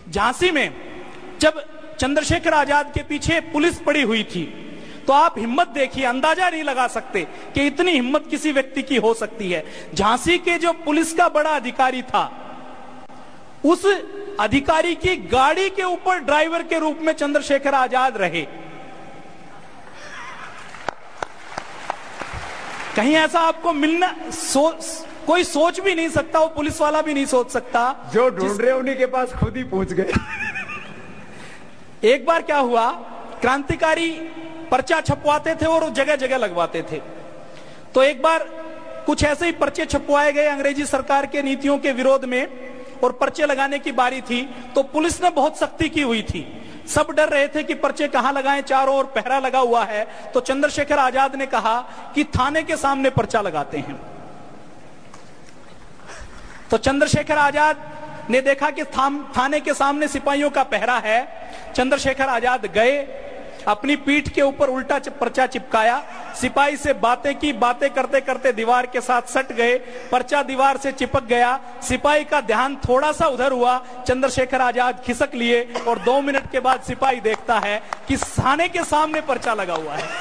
झांसी में जब चंद्रशेखर आजाद के पीछे पुलिस पड़ी हुई थी, तो आप हिम्मत देखिए, अंदाजा नहीं लगा सकते कि इतनी हिम्मत किसी व्यक्ति की हो सकती है। झांसी के जो पुलिस का बड़ा अधिकारी था, उस अधिकारी की गाड़ी के ऊपर ड्राइवर के रूप में चंद्रशेखर आजाद रहे। कहीं ऐसा आपको मिलना कोई सोच भी नहीं सकता, वो पुलिस वाला भी नहीं सोच सकता। जो ढूंढ रहे उन्हीं के पास खुद ही पहुंच गए। एक बार क्या हुआ, क्रांतिकारी पर्चा छपवाते थे और जगह जगह लगवाते थे। तो एक बार कुछ ऐसे ही पर्चे छपवाए गए अंग्रेजी सरकार के नीतियों के विरोध में, और पर्चे लगाने की बारी थी, तो पुलिस ने बहुत सख्ती की हुई थी। सब डर रहे थे कि पर्चे कहां लगाएं, चारों ओर पहरा लगा हुआ है। तो चंद्रशेखर आजाद ने कहा कि थाने के सामने पर्चा लगाते हैं। तो चंद्रशेखर आजाद ने देखा कि थाने के सामने सिपाहियों का पहरा है। चंद्रशेखर आजाद गए, अपनी पीठ के ऊपर उल्टा पर्चा चिपकाया, सिपाही से बातें की, बातें करते करते दीवार के साथ सट गए, पर्चा दीवार से चिपक गया। सिपाही का ध्यान थोड़ा सा उधर हुआ, चंद्रशेखर आजाद खिसक लिए, और 2 मिनट के बाद सिपाही देखता है कि थाने के सामने पर्चा लगा हुआ है।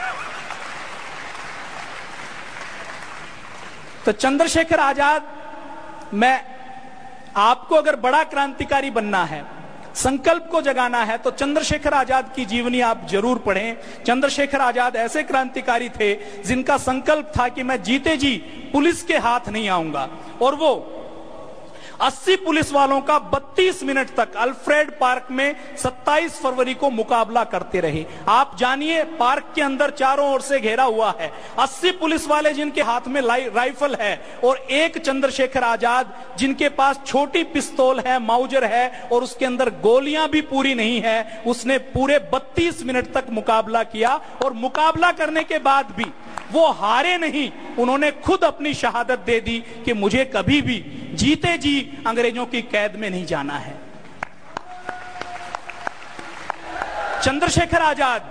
तो चंद्रशेखर आजाद, मैं आपको अगर बड़ा क्रांतिकारी बनना है, संकल्प को जगाना है, तो चंद्रशेखर आजाद की जीवनी आप जरूर पढ़ें। चंद्रशेखर आजाद ऐसे क्रांतिकारी थे जिनका संकल्प था कि मैं जीते जी पुलिस के हाथ नहीं आऊंगा, और वो 80 पुलिस वालों का 32 मिनट तक अल्फ्रेड पार्क में 27 फरवरी को मुकाबला करते रहे। आप जानिए, पार्क के अंदर चारों ओर से घेरा हुआ है, 80 पुलिस वाले जिनके हाथ में राइफल है, और एक चंद्रशेखर आजाद जिनके पास छोटी पिस्तौल है, माउजर है, और उसके अंदर गोलियां भी पूरी नहीं है। उसने पूरे 32 मिनट तक मुकाबला किया, और मुकाबला करने के बाद भी वो हारे नहीं। उन्होंने खुद अपनी शहादत दे दी कि मुझे कभी भी जीते जी अंग्रेजों की कैद में नहीं जाना है। चंद्रशेखर आजाद,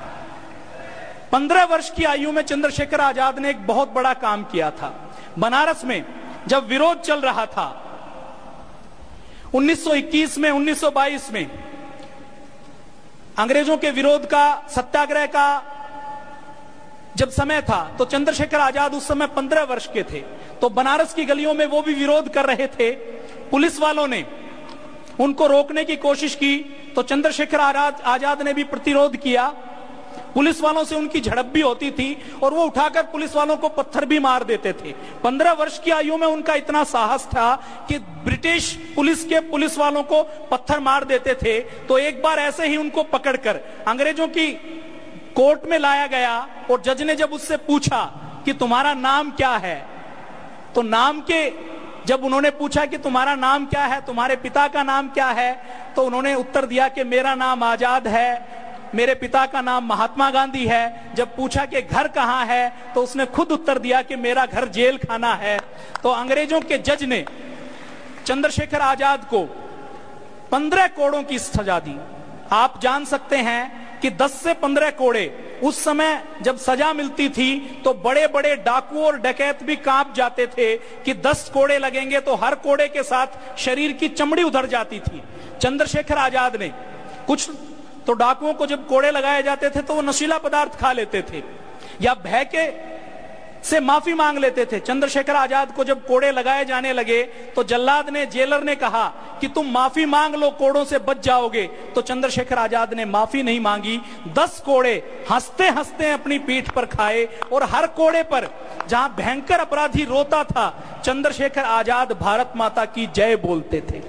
15 वर्ष की आयु में चंद्रशेखर आजाद ने एक बहुत बड़ा काम किया था। बनारस में जब विरोध चल रहा था 1921 में, 1922 में, अंग्रेजों के विरोध का, सत्याग्रह का जब समय था, तो चंद्रशेखर आजाद उस समय 15 वर्ष के थे। तो बनारस की गलियों में वो भी विरोध कर रहे थे। पुलिस वालों ने उनको रोकने की कोशिश की, तो चंद्रशेखर आजाद ने भी प्रतिरोध किया। पुलिस वालों से उनकी झड़प भी होती थी, और वो उठाकर पुलिस वालों को पत्थर भी मार देते थे। 15 वर्ष की आयु में उनका इतना साहस था कि ब्रिटिश पुलिस के पुलिस वालों को पत्थर मार देते थे। तो एक बार ऐसे ही उनको पकड़कर अंग्रेजों की कोर्ट में लाया गया, और जज ने जब उससे पूछा कि तुम्हारा नाम क्या है, तो नाम के जब उन्होंने पूछा कि तुम्हारा नाम क्या है, तुम्हारे पिता का नाम क्या है, तो उन्होंने उत्तर दिया कि मेरा नाम आजाद है, मेरे पिता का नाम महात्मा गांधी है। जब पूछा कि घर कहां है, तो उसने खुद उत्तर दिया कि मेरा घर जेल खाना है। तो अंग्रेजों के जज ने चंद्रशेखर आजाद को 15 कोड़ों की सजा दी। आप जान सकते हैं कि 10 से 15 कोड़े, उस समय जब सजा मिलती थी तो बड़े बड़े डाकू और डकैत भी कांप जाते थे कि 10 कोड़े लगेंगे तो हर कोड़े के साथ शरीर की चमड़ी उधर जाती थी। चंद्रशेखर आजाद ने, कुछ तो डाकुओं को जब कोड़े लगाए जाते थे तो वो नशीला पदार्थ खा लेते थे या भय के से माफी मांग लेते थे। चंद्रशेखर आजाद को जब कोड़े लगाए जाने लगे तो जल्लाद ने, जेलर ने कहा कि तुम माफी मांग लो, कोड़ों से बच जाओगे। तो चंद्रशेखर आजाद ने माफी नहीं मांगी, 10 कोड़े हंसते हंसते अपनी पीठ पर खाए, और हर कोड़े पर जहां भयंकर अपराधी रोता था, चंद्रशेखर आजाद भारत माता की जय बोलते थे।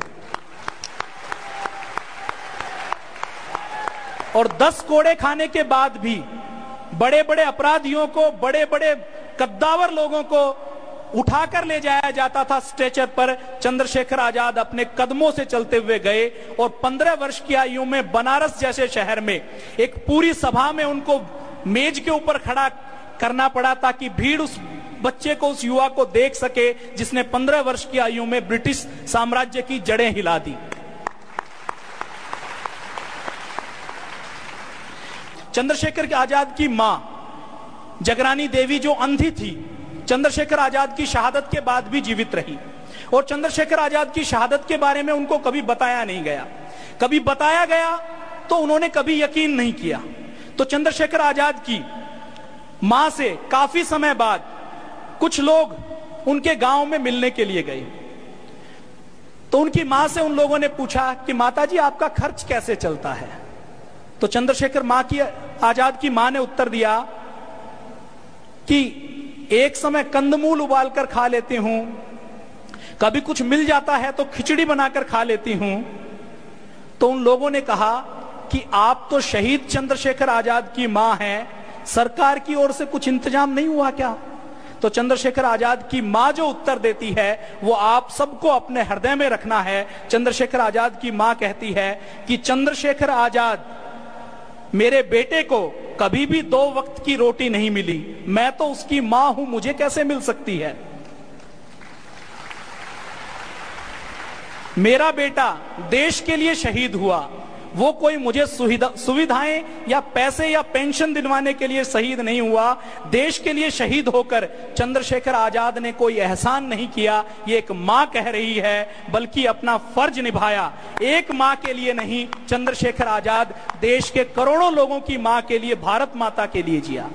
और 10 कोड़े खाने के बाद भी बड़े बड़े अपराधियों को, बड़े बड़े कद्दावर लोगों को उठाकर ले जाया जाता था स्ट्रेचर पर। चंद्रशेखर आजाद अपने कदमों से चलते हुए गए, और 15 वर्ष की आयु में बनारस जैसे शहर में एक पूरी सभा में उनको मेज के ऊपर खड़ा करना पड़ा ताकि भीड़ उस बच्चे को, उस युवा को देख सके जिसने 15 वर्ष की आयु में ब्रिटिश साम्राज्य की जड़ें हिला दी। चंद्रशेखर आजाद की मां जगरानी देवी, जो अंधी थी, चंद्रशेखर आजाद की शहादत के बाद भी जीवित रही। और चंद्रशेखर आजाद की शहादत के बारे में उनको कभी बताया नहीं गया। कभी बताया गया तो उन्होंने कभी यकीन नहीं किया। तो चंद्रशेखर आजाद की मां से काफी समय बाद कुछ लोग उनके गांव में मिलने के लिए गए। तो उनकी मां से उन लोगों ने पूछा कि माताजी आपका खर्च कैसे चलता है? तो चंद्रशेखर आजाद की मां ने उत्तर दिया कि एक समय कंदमूल उबालकर खा लेती हूं, कभी कुछ मिल जाता है तो खिचड़ी बनाकर खा लेती हूं। तो उन लोगों ने कहा कि आप तो शहीद चंद्रशेखर आजाद की मां हैं, सरकार की ओर से कुछ इंतजाम नहीं हुआ क्या? तो चंद्रशेखर आजाद की मां जो उत्तर देती है वो आप सबको अपने हृदय में रखना है। चंद्रशेखर आजाद की मां कहती है कि चंद्रशेखर आजाद, मेरे बेटे को कभी भी 2 वक्त की रोटी नहीं मिली, मैं तो उसकी मां हूं, मुझे कैसे मिल सकती है? मेरा बेटा देश के लिए शहीद हुआ, वो कोई मुझे सुविधाएं या पैसे या पेंशन दिलवाने के लिए शहीद नहीं हुआ। देश के लिए शहीद होकर चंद्रशेखर आजाद ने कोई एहसान नहीं किया, ये एक मां कह रही है, बल्कि अपना फर्ज निभाया। एक मां के लिए नहीं, चंद्रशेखर आजाद देश के करोड़ों लोगों की मां के लिए, भारत माता के लिए जिया।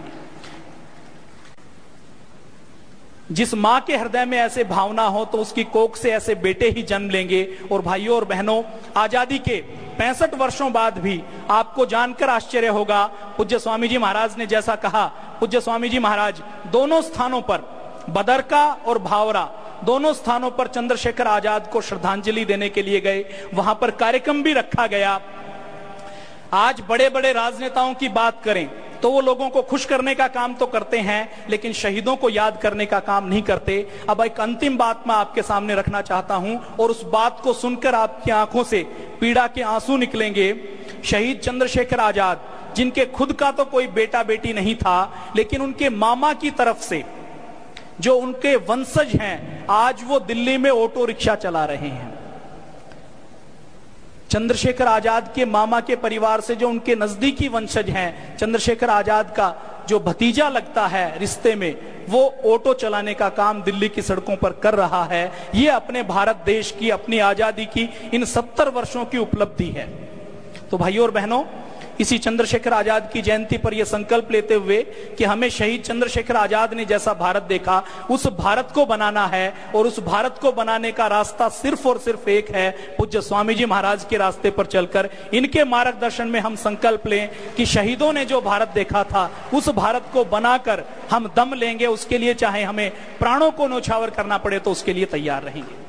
जिस मां के हृदय में ऐसे भावना हो तो उसकी कोख से ऐसे बेटे ही जन्म लेंगे। और भाइयों और बहनों, आजादी के 65 वर्षों बाद भी आपको जानकर आश्चर्य होगा, पूज्य स्वामी जी महाराज ने जैसा कहा, पूज्य स्वामी जी महाराज दोनों स्थानों पर, बदरका और भावरा, दोनों स्थानों पर चंद्रशेखर आजाद को श्रद्धांजलि देने के लिए गए। वहां पर कार्यक्रम भी रखा गया। आज बड़े बड़े राजनेताओं की बात करें तो वो लोगों को खुश करने का काम तो करते हैं, लेकिन शहीदों को याद करने का काम नहीं करते। अब एक अंतिम बात मैं आपके सामने रखना चाहता हूं और उस बात को सुनकर आपकी आंखों से पीड़ा के आंसू निकलेंगे। शहीद चंद्रशेखर आजाद, जिनके खुद का तो कोई बेटा बेटी नहीं था, लेकिन उनके मामा की तरफ से जो उनके वंशज हैं, आज वो दिल्ली में ऑटो रिक्शा चला रहे हैं। चंद्रशेखर आजाद के मामा के परिवार से जो उनके नजदीकी वंशज हैं, चंद्रशेखर आजाद का जो भतीजा लगता है रिश्ते में, वो ऑटो चलाने का काम दिल्ली की सड़कों पर कर रहा है। ये अपने भारत देश की, अपनी आजादी की इन 70 वर्षों की उपलब्धि है। तो भाइयों और बहनों, इसी चंद्रशेखर आजाद की जयंती पर यह संकल्प लेते हुए कि हमें शहीद चंद्रशेखर आजाद ने जैसा भारत देखा, उस भारत को बनाना है। और उस भारत को बनाने का रास्ता सिर्फ और सिर्फ एक है, पूज्य स्वामी जी महाराज के रास्ते पर चलकर इनके मार्गदर्शन में हम संकल्प लें कि शहीदों ने जो भारत देखा था, उस भारत को बनाकर हम दम लेंगे। उसके लिए चाहे हमें प्राणों को न्यौछावर करना पड़े तो उसके लिए तैयार रहेंगे।